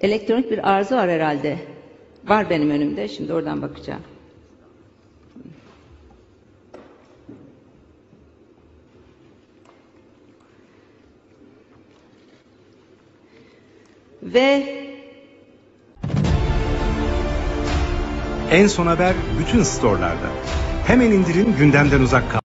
Elektronik bir arıza var herhalde. Var benim önümde. Şimdi oradan bakacağım. Ve En Son Haber bütün storelarda. Hemen indirin, gündemden uzak kalın.